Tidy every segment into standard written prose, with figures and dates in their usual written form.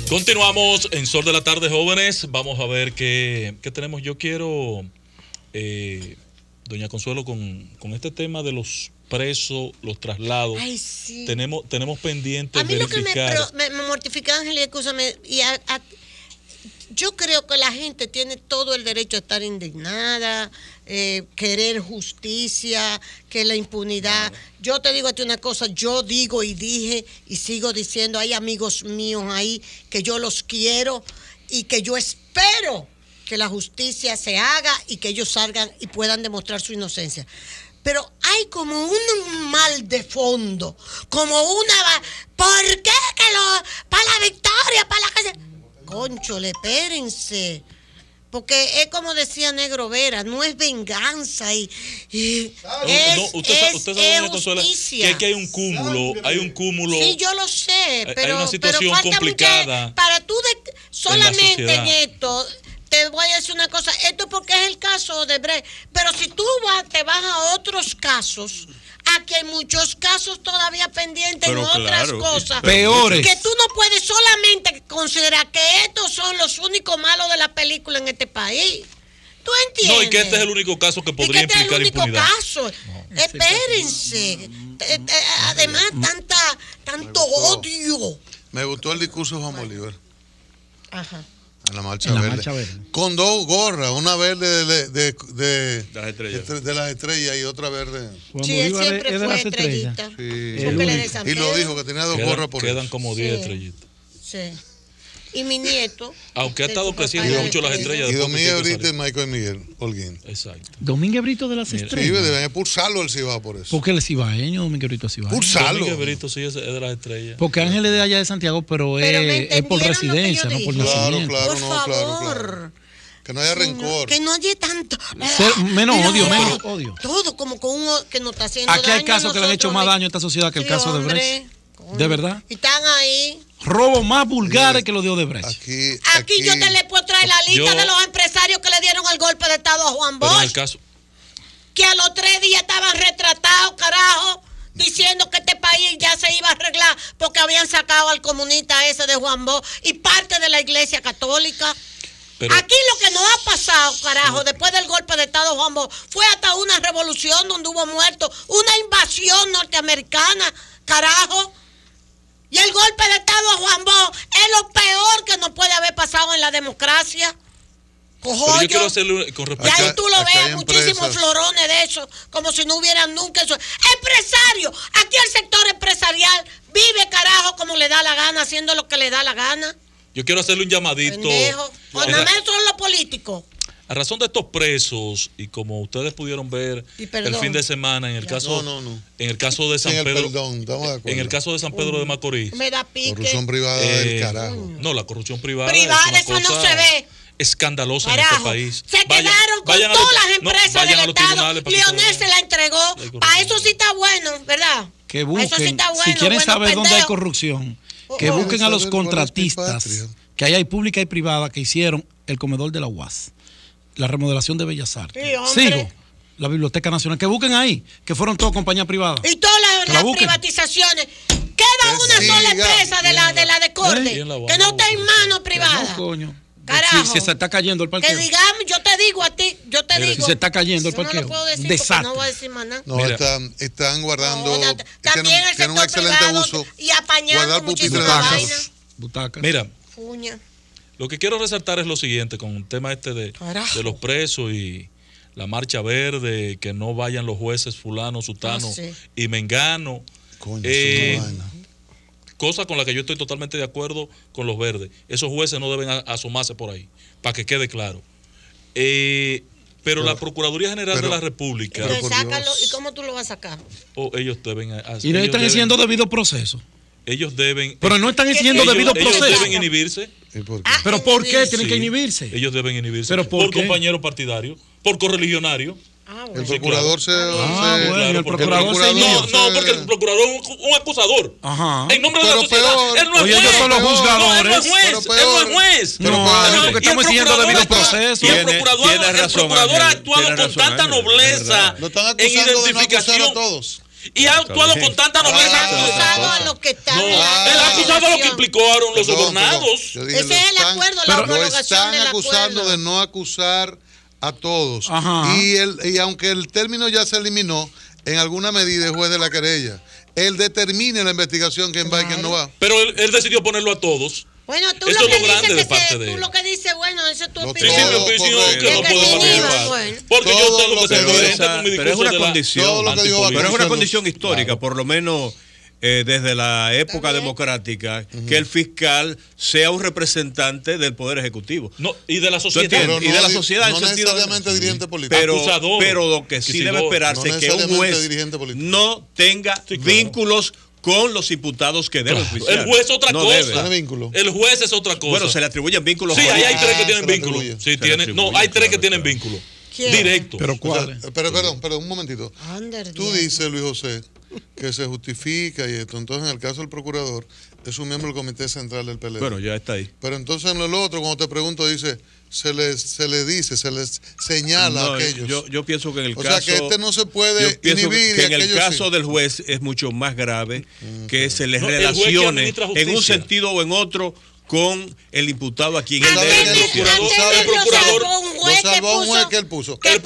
Continuamos en Sol de la Tarde, jóvenes. Vamos a ver qué tenemos. Yo quiero, doña Consuelo, con este tema de los presos, los traslados. Ay, sí. Tenemos pendiente a mí verificar. Lo que me mortifica, Ángel, y escúchame, yo creo que la gente tiene todo el derecho a estar indignada, querer justicia, que la impunidad. Yo te digo a ti una cosa, yo digo y dije y sigo diciendo, hay amigos míos ahí que yo los quiero y que yo espero que la justicia se haga y que ellos salgan y puedan demostrar su inocencia. Pero hay como un mal de fondo, como una... ¿Por qué que para la victoria, para la calle? Cónchole, espérense. Porque es como decía Negro Vera, no es venganza y usted sabe, justicia. Que hay un cúmulo. Sí, yo lo sé, pero hay una situación falta complicada. Para tú solamente en sociedad. Esto, te voy a decir una cosa, esto es porque es el caso de Brecht, pero si tú te vas a otros casos, aquí hay muchos casos todavía pendientes en otras cosas peores, que tú no puedes solamente considerar que estos son los únicos malos de la película en este país. ¿Tú entiendes? No, y que este es el único caso que podría implicar impunidad. Caso. No, espérense. Además, tanto odio. Me gustó el discurso de Juan Bolívar. Ajá. En la marcha verde. Con dos gorras, una verde de las estrellas y otra verde. Sí, él siempre fue estrellita. Sí. Y lo dijo, que tenía dos gorras por quedan como 10 estrellitas. Sí. Y mi nieto. Aunque ha estado creciendo mucho las estrellas. Y Domínguez Brito y Michael Miguel Holguín. Exacto. Domínguez Brito de las estrellas. Sí, deben expulsarlo el Cibao por eso. Porque él es cibaeño, Domínguez Brito es cibaeño. Expulsarlo. Domínguez Brito sí es de las estrellas. Porque Ángel es de allá de Santiago, pero es por residencia, no por nacimiento. Claro, por favor. Claro. Que no haya rencor. Que no haya tanto. Menos odio. Todo como con uno que nos está haciendo daño. Aquí hay casos a que le han hecho más daño a esta sociedad que el caso de Brecht. ¿De verdad? Y están ahí. Robos más vulgares que los de Odebrecht. Aquí yo te le puedo traer la lista de los empresarios que le dieron el golpe de Estado a Juan Bosch. Que a los 3 días estaban retratados, carajo, diciendo que este país ya se iba a arreglar porque habían sacado al comunista ese de Juan Bosch y parte de la Iglesia Católica. Pero aquí lo que nos ha pasado, carajo, después del golpe de Estado Juan Bosch, fue hasta una revolución donde hubo muertos, una invasión norteamericana, carajo. Y el golpe de Estado a Juan Bosch es lo peor que nos puede haber pasado en la democracia. Pero yo quiero hacerle con respecto. Y ahí tú lo ves, muchísimos florones de eso, como si no hubieran nunca eso. Empresario, aquí el sector empresarial vive, carajo, como le da la gana, haciendo lo que le da la gana. Yo quiero hacerle un llamadito. Pendejo. Pues nada más son los políticos. A razón de estos presos, y como ustedes pudieron ver el fin de semana en el caso, en el caso de San Pedro, en el caso de San Pedro de Macorís, me da pique. Corrupción privada del carajo. No, la corrupción privada eso no se ve. Escandalosa carajo, en este país. Se quedaron con todas las empresas del Estado. Leonel se la entregó. Para eso sí está bueno, ¿verdad? Que busquen, si quieren saber dónde hay corrupción, que busquen a los contratistas que hay pública y privada que hicieron el comedor de la UAS, la remodelación de Bellas Artes. Sigo, la Biblioteca Nacional, que busquen ahí, que fueron todas compañías privadas. Y todas las privatizaciones. Queda una sola empresa de la de corte, que no está en manos privadas. No, coño. Carajo. Si se está cayendo el parqueo. Que digamos, yo te digo a ti, si se está cayendo el parqueo. No lo puedo decir desastre. No voy a decir más nada. No, están guardando. También el sector un excelente privado uso. Y apañando muchísimas vainas. Butacas. Mira, Fuña. Lo que quiero resaltar es lo siguiente con el tema de los presos y la marcha verde, que no vayan los jueces fulano, sutano y mengano. Coño, cosa con la que yo estoy totalmente de acuerdo con los verdes. Esos jueces no deben asomarse por ahí, para que quede claro. Pero la Procuraduría General de la República... ¿Y cómo tú lo vas a sacar? Ellos deben hacer... Y no están haciendo debido proceso. Ellos deben... Pero no están haciendo debido proceso. Ellos deben inhibirse. ¿Pero por qué tienen que inhibirse? Ellos deben inhibirse. ¿Pero por compañero partidario, por correligionario. El procurador el procurador se No, porque el procurador es un acusador. Ajá. En nombre de la sociedad. Él no es juez. Ellos son los juzgadores. Él no es juez. No, porque estamos siguiendo debido proceso. Y el procurador ha actuado con tanta nobleza en identificación. Y ha actuado con tanta nobleza. Él ha acusado a los que están. No, él ha acusado a los que implicaron los sobornados. Ese es el acuerdo, la homologación del acuerdo. Lo están acusando de no acusar a todos. Y aunque el término ya se eliminó, en alguna medida el juez de la querella, él determine la investigación quién va y quién no va. Pero él decidió ponerlo a todos. Bueno, tú eso lo que es lo grande de parte de él. Tú lo que dices, bueno, esa es tu opinión. Sí, mi opinión que no puedo participar. Porque yo tengo que ser coherente con mi discurso. Pero es una condición. Pero es una condición histórica, por lo menos desde la época democrática, que el fiscal sea un representante del Poder Ejecutivo. No, y de la sociedad. Y de la sociedad no necesariamente dirigente político. Pero lo que sí debe esperarse es que un juez no tenga vínculos con los imputados que deben juiciar. El juez es otra cosa. ¿Tiene vínculo? El juez es otra cosa. Bueno, se le atribuyen vínculos. Sí, ahí hay 3 que tienen vínculo. Sí, no, hay 3 que tienen vínculo. Directo. ¿Pero cuál? Pero un momentito. Tú dices, Luis José, que se justifica y esto. Entonces, en el caso del procurador, es un miembro del Comité Central del PLD. Bueno, ya está ahí. Pero entonces en lo otro, cuando te pregunto, dice, se les señala a aquellos. Yo pienso que en el caso... O sea, que no se puede inhibir. Que en el caso del juez es mucho más grave que se les relacione en un sentido o en otro con el imputado a quien él debe denunciar. El procurador lo salvó un juez que él puso. El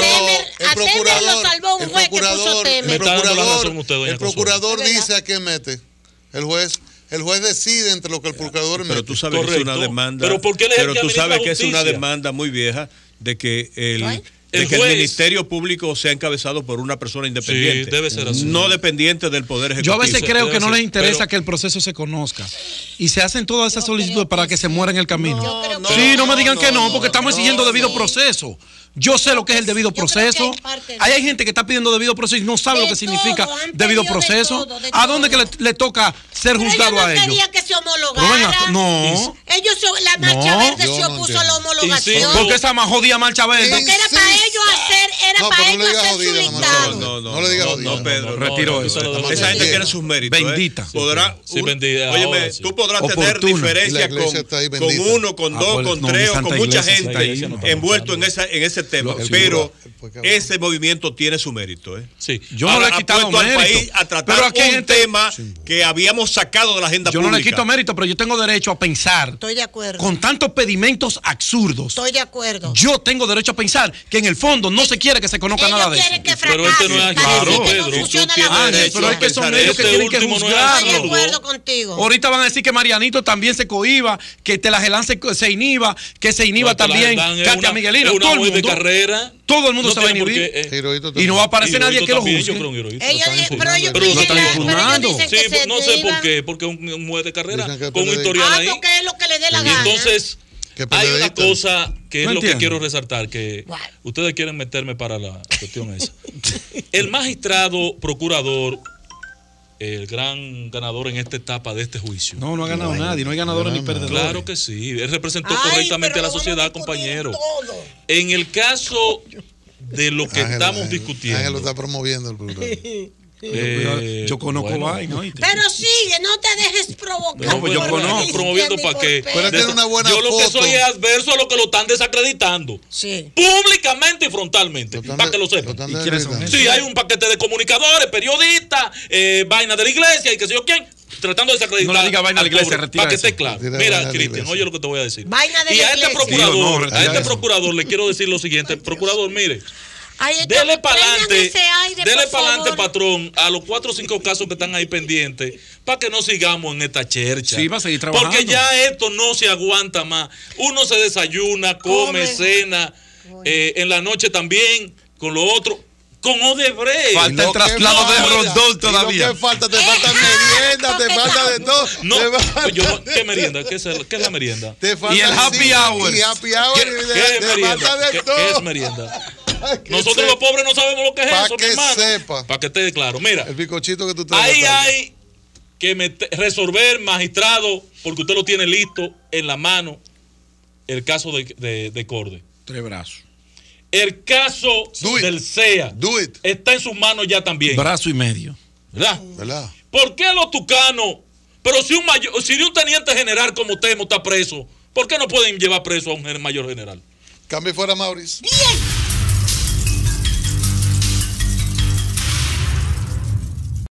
procurador dice a quién mete. El juez decide entre lo que el procurador mete. Pero tú sabes que es una demanda. Pero tú sabes que es una demanda muy vieja de que el Ministerio Público sea encabezado por una persona independiente. Sí, debe ser así. No dependiente del Poder Ejecutivo. Yo a veces creo que no les interesa que el proceso se conozca. Y se hacen todas esas solicitudes para que se muera en el camino. No me digan que no, porque estamos exigiendo debido proceso. Yo sé lo que es el debido proceso. Hay gente que está pidiendo debido proceso y no sabe lo que significa debido proceso. ¿A dónde que le toca ser juzgado a ellos? Querían que se homologara. No. La Marcha Verde se opuso a la homologación. Porque esa más jodida Marcha Verde. Porque era para ellos hacer su listado. No le digas jodida. No, Pedro. Retiro eso. Esa gente tiene sus méritos. Bendita. Óyeme, tú podrás tener diferencias con uno, con dos, con tres o con mucha gente envuelto en ese tema, pero ese movimiento tiene su mérito. Sí. Yo no le he quitado mérito, al país a tratar un tema que habíamos sacado de la agenda pública. Yo no le quito mérito, pero yo tengo derecho a pensar. Estoy de acuerdo. Con tantos pedimentos absurdos. Estoy de acuerdo. Yo tengo derecho a pensar que en el fondo no se quiere que se conozca nada de eso. Pero este no es claro, Pedro. Pero es que son ellos que tienen que juzgarlo. Estoy de acuerdo contigo. Ahorita van a decir que Marianito también se cohiba, que Telagelán se inhiba, que se inhiba también Katia Miguelina. Todo el mundo. De carrera. Todo el mundo se va a inhibir. Y no va a aparecer nadie que lo juzgue. Pero ellos lo están impugnando. Sí, no sé por qué. Porque un juez de carrera con un historial ahí. Porque es lo que le dé la gana. Entonces, hay una cosa que es lo que quiero resaltar, que ustedes quieren meterme para la cuestión esa. El magistrado procurador, el gran ganador en esta etapa de este juicio. No ha ganado nadie, no hay ganadores ni perdedores. Claro que sí, él representó correctamente a la sociedad, compañero. En el caso de lo que estamos discutiendo. Ángel lo está promoviendo el programa. Yo conozco vaina, ¿oíste? Pero sigue, no te dejes provocar. No, pues yo conozco. Promoviendo para que. Yo lo que soy es adverso a lo que lo están desacreditando. Sí. Públicamente y frontalmente. Para que lo sepan. Sí, hay un paquete de comunicadores, periodistas, vaina de la iglesia y qué sé yo quién, tratando de desacreditar. No le diga vaina de la iglesia, retira. Para que esté claro. Mira, Cristian, oye lo que te voy a decir. Vaina de y la a este procurador le quiero decir lo siguiente. Procurador, mire. Dele para adelante, patrón, a los 4 o 5 casos que están ahí pendientes, para que no sigamos en esta chercha. Sí, va a seguir trabajando. Porque ya esto no se aguanta más. Uno se desayuna, come, cena, en la noche también, con lo otro. Con Odebrecht. Falta el traslado de Rondón todavía. ¿Qué falta? Te falta merienda, te falta de todo. No, ¿qué merienda? ¿Qué es la merienda? Y el happy hour. Y happy hour. ¿Qué es merienda? Nosotros los pobres no sabemos lo que es eso, mi hermano. Para que sepa. Para que esté claro. Mira, el bizcochito que tú traes. Ahí hay que resolver, magistrado, porque usted lo tiene listo en la mano, el caso de Corde. 3 brazos. El caso del CEA está en sus manos ya también. Brazo y medio. ¿Verdad? ¿Por qué los tucanos? Pero si un teniente general como Temo está preso, ¿por qué no pueden llevar preso a un mayor general? Cambie fuera, Mauricio. Bien.